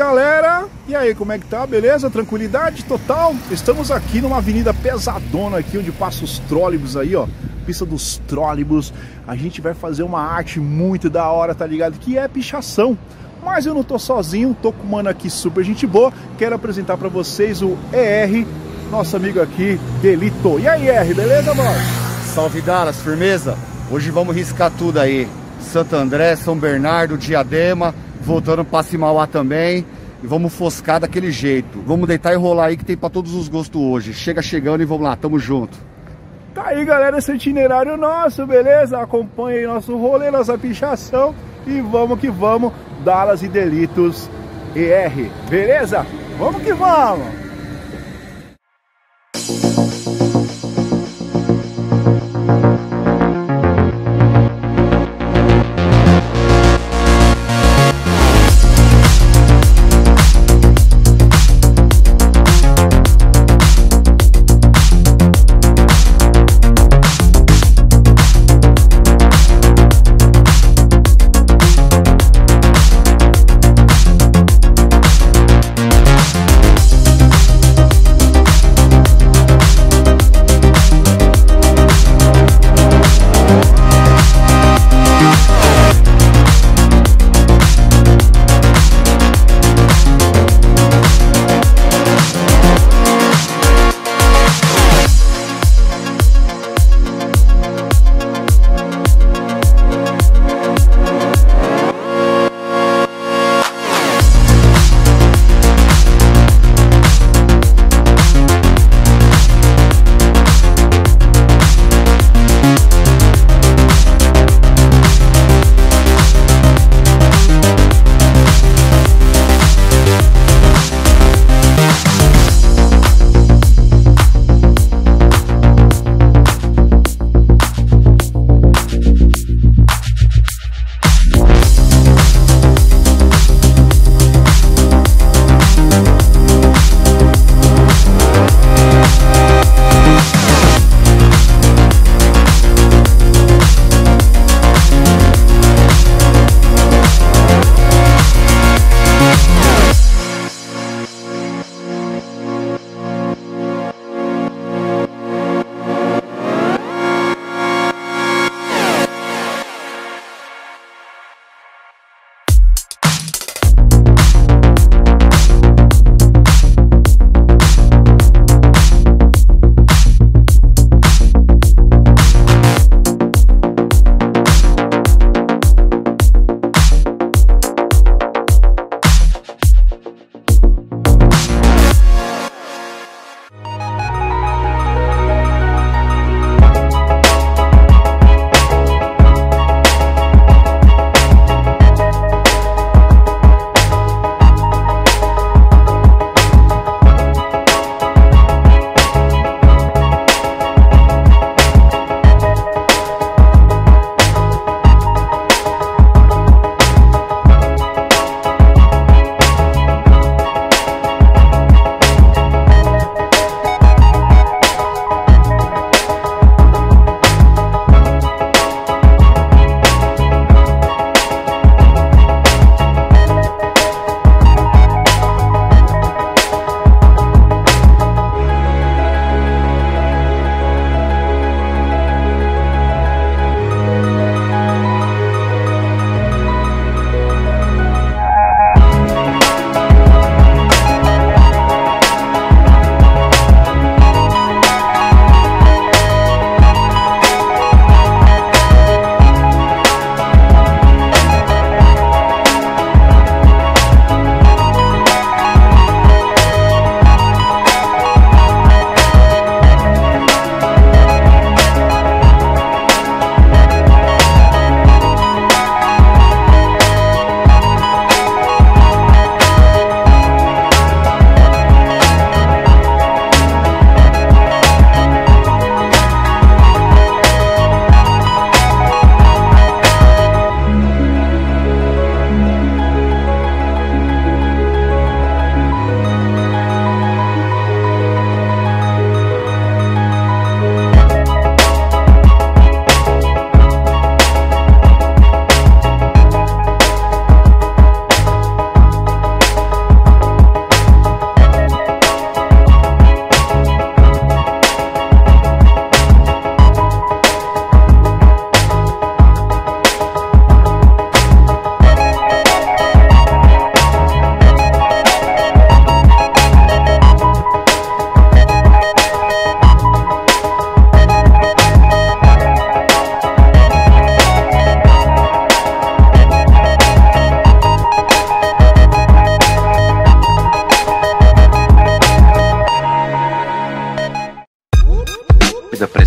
galera, e aí, como é que tá? Beleza? Tranquilidade total? Estamos aqui numa avenida pesadona aqui, onde passa os trólebus aí, ó, pista dos trólebus. A gente vai fazer uma arte muito da hora, tá ligado? Que é pichação. Mas eu não tô sozinho, tô com um mano aqui super gente boa. Quero apresentar pra vocês o ER, nosso amigo aqui, Delito. E aí, ER, beleza, mano? Salve Dallas, firmeza? Hoje vamos riscar tudo aí. Santo André, São Bernardo, Diadema, voltando para Simauá também. E vamos foscar daquele jeito. Vamos deitar e rolar aí que tem para todos os gostos hoje. Chega chegando e vamos lá, tamo junto. Tá aí, galera, esse itinerário nosso, beleza? Acompanha aí nosso rolê, nossa pichação. E vamos que vamos, Dallas e Delitos ER, beleza? Vamos que vamos!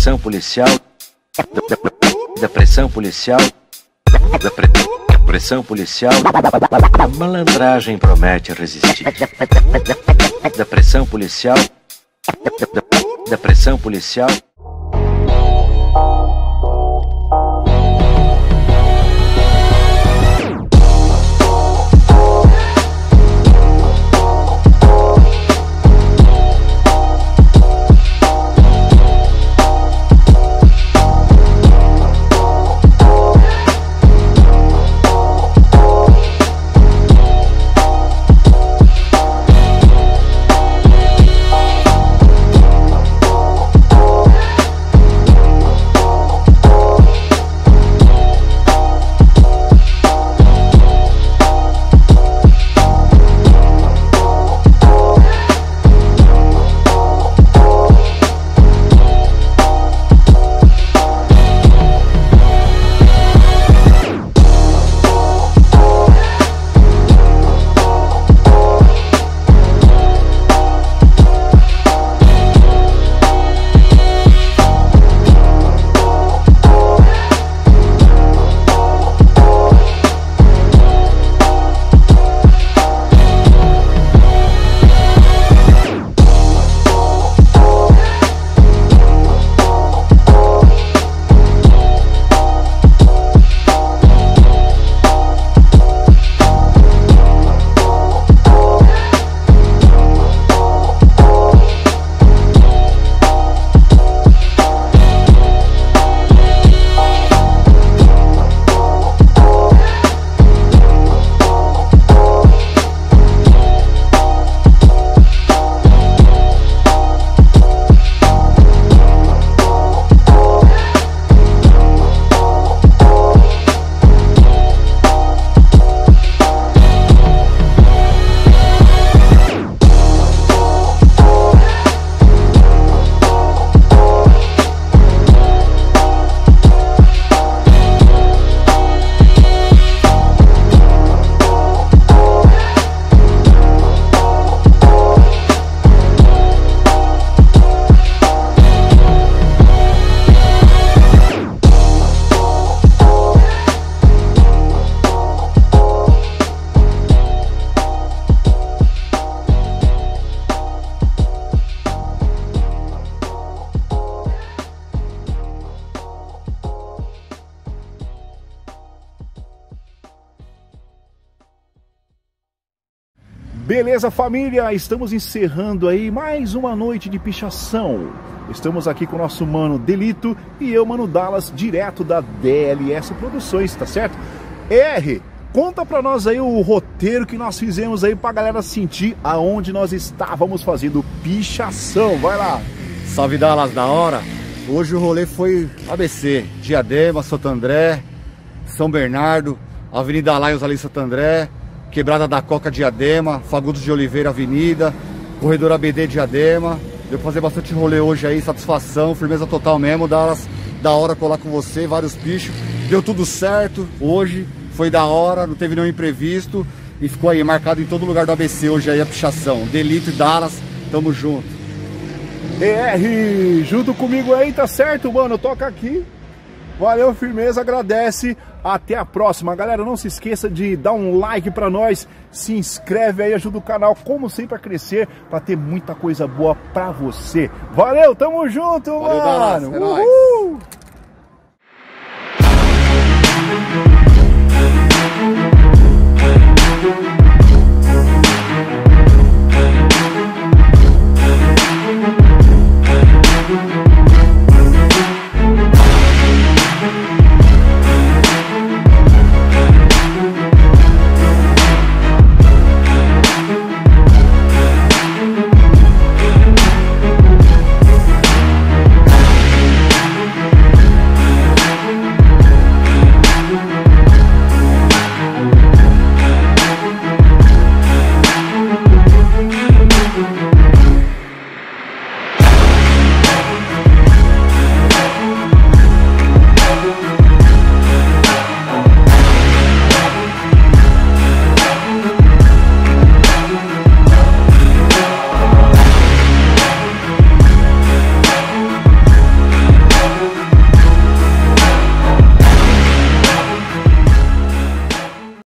pressão policial, da pressão policial, da pressão policial, a malandragem promete resistir. Da pressão policial, da pressão policial. Beleza, família? Estamos encerrando aí mais uma noite de pichação. Estamos aqui com o nosso mano Delito e eu, mano Dallas, direto da DLS Produções, tá certo? R, conta pra nós aí o roteiro que nós fizemos aí pra galera sentir aonde nós estávamos fazendo pichação. Vai lá! Salve Dallas, da hora! Hoje o rolê foi ABC, Diadema, Santo André, São Bernardo, Avenida Lions ali em Santo André, Quebrada da Coca Diadema, Fagundes de Oliveira Avenida, Corredor ABD Diadema. Deu pra fazer bastante rolê hoje aí, satisfação, firmeza total mesmo, Dallas, da hora colar com você, vários pichos. Deu tudo certo hoje, foi da hora, não teve nenhum imprevisto e ficou aí marcado em todo lugar do ABC hoje aí a pichação. Delito e Dallas, tamo junto. DR, junto comigo aí, tá certo, mano? Toca aqui. Valeu, firmeza, agradece. Até a próxima, galera. Não se esqueça de dar um like pra nós, se inscreve aí, ajuda o canal, como sempre, a crescer, pra ter muita coisa boa pra você. Valeu, tamo junto, valeu, mano. Dallas, é nóis.